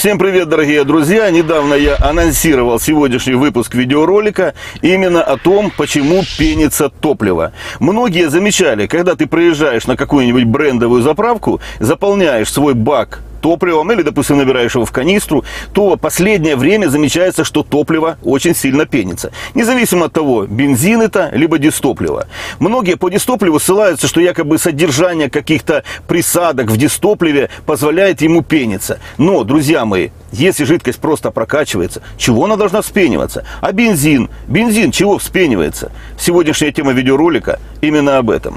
Всем привет, дорогие друзья! Недавно я анонсировал сегодняшний выпуск видеоролика именно о том, почему пенится топливо. Многие замечали, когда ты проезжаешь на какую-нибудь брендовую заправку, заполняешь свой бак топливом или, допустим, набираешь его в канистру, то последнее время замечается, что топливо очень сильно пенится. Независимо от того, бензин это, либо дистопливо. Многие по дистопливу ссылаются, что якобы содержание каких-то присадок в дистопливе позволяет ему пениться. Но, друзья мои, если жидкость просто прокачивается, чего она должна вспениваться? А бензин? Бензин чего вспенивается? Сегодняшняя тема видеоролика именно об этом.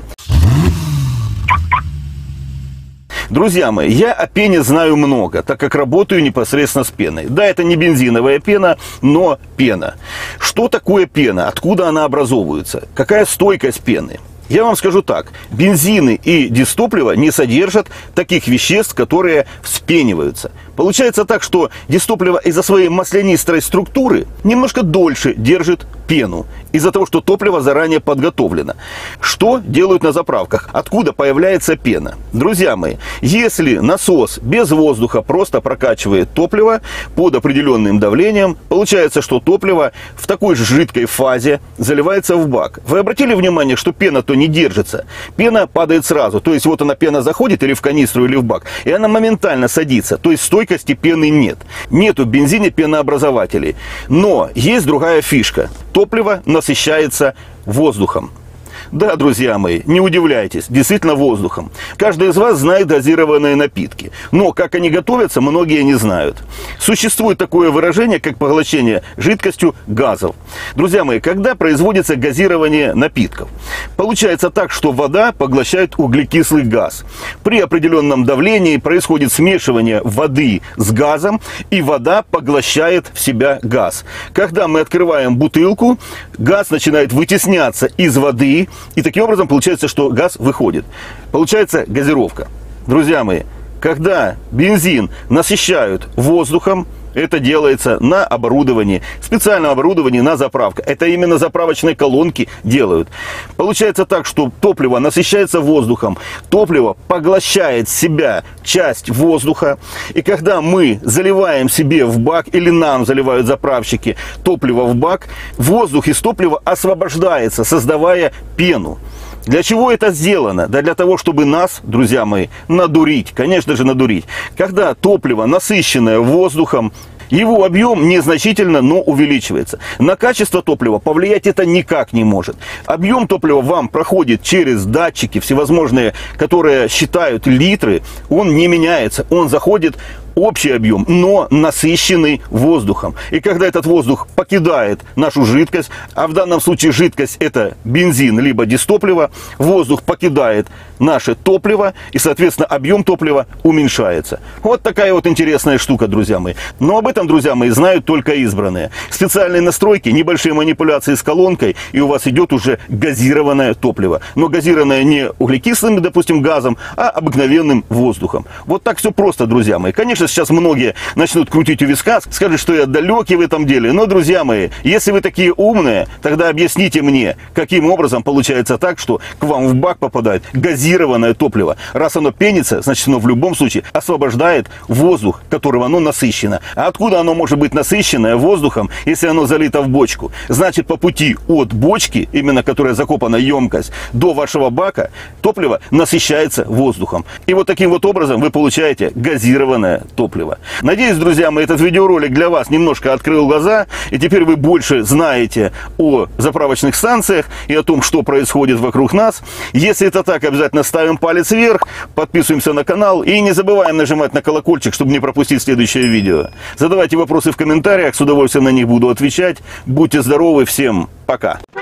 Друзья мои, я о пене знаю много, так как работаю непосредственно с пеной. Да, это не бензиновая пена, но пена. Что такое пена? Откуда она образовывается? Какая стойкость пены? Я вам скажу так, бензины и дистопливо не содержат таких веществ, которые вспениваются. Получается так, что дистопливо из-за своей маслянистой структуры немножко дольше держит пену, из-за того, что топливо заранее подготовлено. Что делают на заправках? Откуда появляется пена? Друзья мои, если насос без воздуха просто прокачивает топливо под определенным давлением, получается, что топливо в такой же жидкой фазе заливается в бак. Вы обратили внимание, что пена-то не держится? Пена падает сразу, то есть вот она, пена заходит или в канистру, или в бак, и она моментально садится, то есть стойкости пены нет. Нету в бензине пенообразователей. Но есть другая фишка. Топливо насыщается воздухом. Да, друзья мои, не удивляйтесь, действительно воздухом. Каждый из вас знает газированные напитки. Но как они готовятся, многие не знают. Существует такое выражение, как поглощение жидкостью газов. Друзья мои, когда производится газирование напитков? Получается так, что вода поглощает углекислый газ. При определенном давлении происходит смешивание воды с газом, и вода поглощает в себя газ. Когда мы открываем бутылку, газ начинает вытесняться из воды, и таким образом получается, что газ выходит. Получается газировка. Друзья мои, когда бензин насыщают воздухом, это делается на оборудовании, специальном оборудовании на заправках. Это именно заправочные колонки делают. Получается так, что топливо насыщается воздухом, топливо поглощает в себя часть воздуха. И когда мы заливаем себе в бак, или нам заливают заправщики топливо в бак, воздух из топлива освобождается, создавая пену. Для чего это сделано? Да для того, чтобы нас, друзья мои, надурить. Конечно же, надурить. Когда топливо, насыщенное воздухом, его объем незначительно, но увеличивается. На качество топлива повлиять это никак не может. Объем топлива вам проходит через датчики всевозможные, которые считают литры. Он не меняется, он заходит общий объем, но насыщенный воздухом. И когда этот воздух покидает нашу жидкость, а в данном случае жидкость это бензин либо дистопливо, воздух покидает наше топливо, и, соответственно, объем топлива уменьшается. Вот такая вот интересная штука, друзья мои. Но об этом, друзья мои, знают только избранные. Специальные настройки, небольшие манипуляции с колонкой, и у вас идет уже газированное топливо. Но газированное не углекислым, допустим, газом, а обыкновенным воздухом. Вот так все просто, друзья мои. Конечно, сейчас многие начнут крутить у виска, скажут, что я далекий в этом деле. Но, друзья мои, если вы такие умные, тогда объясните мне, каким образом получается так, что к вам в бак попадает газированное топливо. Раз оно пенится, значит, оно в любом случае освобождает воздух, которого оно насыщено. А откуда оно может быть насыщенное воздухом, если оно залито в бочку? Значит, по пути от бочки, именно которая закопана емкость, до вашего бака, топливо насыщается воздухом. И вот таким вот образом вы получаете газированное топливо. Надеюсь, друзья мои, этот видеоролик для вас немножко открыл глаза, и теперь вы больше знаете о заправочных станциях и о том, что происходит вокруг нас. Если это так, обязательно ставим палец вверх, подписываемся на канал и не забываем нажимать на колокольчик, чтобы не пропустить следующее видео. Задавайте вопросы в комментариях, с удовольствием на них буду отвечать. Будьте здоровы, всем пока!